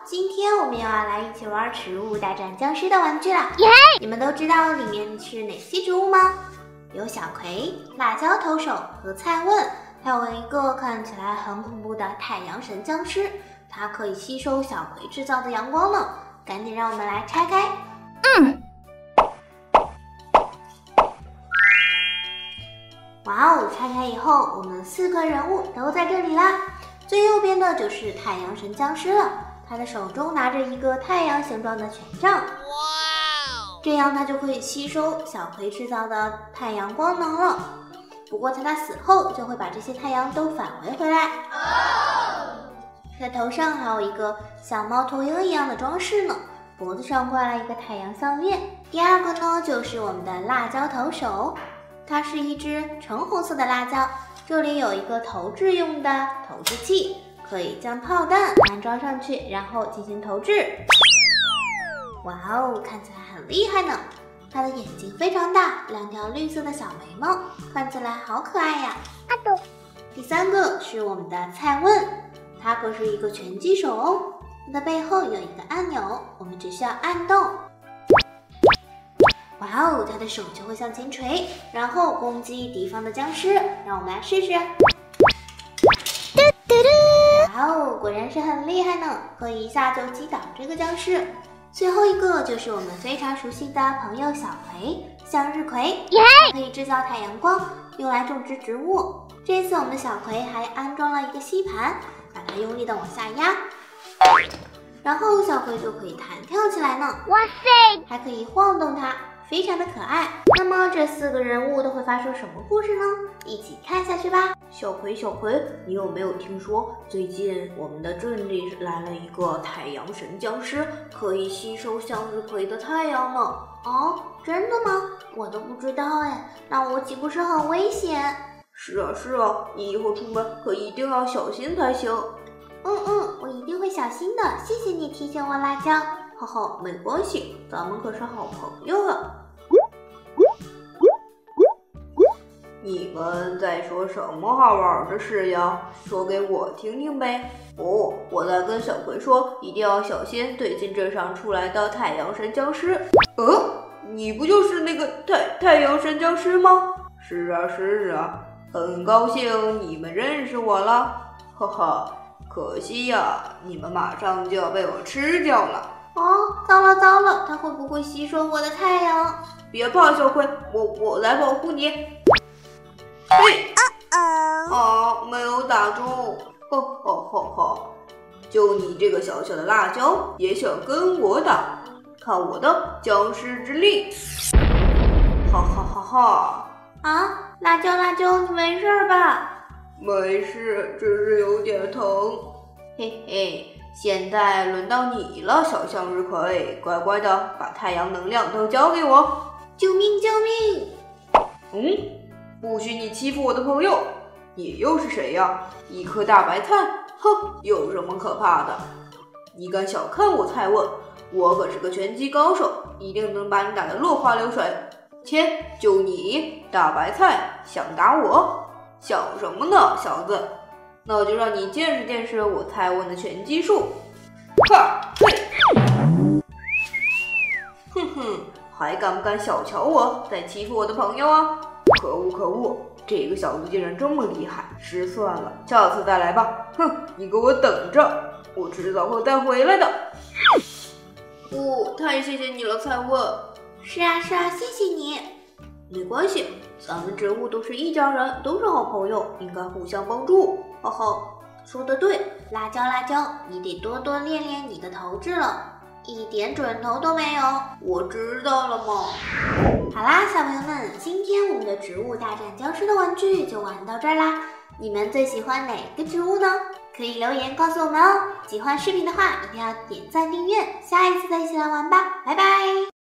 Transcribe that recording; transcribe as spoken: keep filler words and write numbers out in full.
今天我们又要来一起玩植物大战僵尸的玩具啦！你们都知道里面是哪些植物吗？有小葵、辣椒头手和菜问，还有一个看起来很恐怖的太阳神僵尸，它可以吸收小葵制造的阳光呢。赶紧让我们来拆开。 嗯。 哇哦！拆开以后，我们四个人物都在这里啦。最右边的就是太阳神僵尸了，他的手中拿着一个太阳形状的权杖，哇哦！这样他就可以吸收小葵制造的太阳光能了。不过在他死后，就会把这些太阳都返回回来。哦！他头上还有一个像猫头鹰一样的装饰呢，脖子上挂了一个太阳项链。第二个呢，就是我们的辣椒头手。它是一只橙红色的辣椒，这里有一个投掷用的投掷器，可以将炮弹安装上去，然后进行投掷。哇哦，看起来很厉害呢！它的眼睛非常大，两条绿色的小眉毛，看起来好可爱呀。 阿斗。 第三个是我们的菜问，它可是一个拳击手哦，它的背后有一个按钮，我们只需要按动。哇哦，他的手就会向前垂，然后攻击敌方的僵尸。让我们来试试。 嘟嘟嘟！ 哇哦，果然是很厉害呢，可以一下就击倒这个僵尸。最后一个就是我们非常熟悉的朋友小葵，向日葵，它可以制造太阳光，用来种植植物。这次我们的小葵还安装了一个吸盘，把它用力的往下压。然后小葵就可以弹跳起来呢， 哇塞， 还可以晃动它，非常的可爱。那么这四个人物都会发生什么故事呢？一起看下去吧。 小葵，小葵，你有没有听说最近我们的镇里来了一个太阳神僵尸，可以吸收向日葵的太阳呢？ 哦，真的吗？我都不知道哎，那我岂不是很危险？ 是啊是啊，你以后出门可一定要小心才行。 嗯嗯，我一定会小心的，谢谢你提醒我，辣椒。 哈哈，没关系，咱们可是好朋友啊。你们在说什么好玩的事呀？说给我听听呗。哦，我在跟小葵说，一定要小心最近镇上出来的太阳神僵尸。呃，你不就是那个太太阳神僵尸吗？是啊是啊，很高兴你们认识我了。哈哈。可惜呀，你们马上就要被我吃掉了。 哦，糟了糟了，它会不会吸收我的太阳？ 别怕，小葵，我我来保护你。嘿， 哦啊，没有打中，吼吼吼吼！就你这个小小的辣椒，也想跟我打？看我的僵尸之力！哈哈哈哈！ 啊，辣椒辣椒，你没事吧？ 没事，只是有点疼。嘿嘿，现在轮到你了，小向日葵，乖乖的把太阳能量都交给我。 救命救命！ 嗯，不许你欺负我的朋友。你又是谁呀？一颗大白菜，哼，有什么可怕的？你敢小看我菜问，我可是个拳击高手，一定能把你打得落花流水。切，就你大白菜想打我？想什么呢，小子？那我就让你见识见识我蔡问的拳击术！哈嘿！哼哼，还敢不敢小瞧我，再欺负我的朋友啊？可恶可恶，这个小子竟然这么厉害，失算了，下次再来吧。哼，你给我等着，我迟早会再回来的。哦，太谢谢你了，蔡问。 是啊是啊，谢谢你。 没关系，咱们植物都是一家人，都是好朋友，应该互相帮助。哈哈， 说得对，辣椒辣椒，你得多多练练你的投掷了，一点准头都没有。 我知道了嘛。 好啦，小朋友们，今天我们的植物大战僵尸的玩具就玩到这儿啦。你们最喜欢哪个植物呢？可以留言告诉我们哦。喜欢视频的话，一定要点赞订阅。下一次再一起来玩吧，拜拜。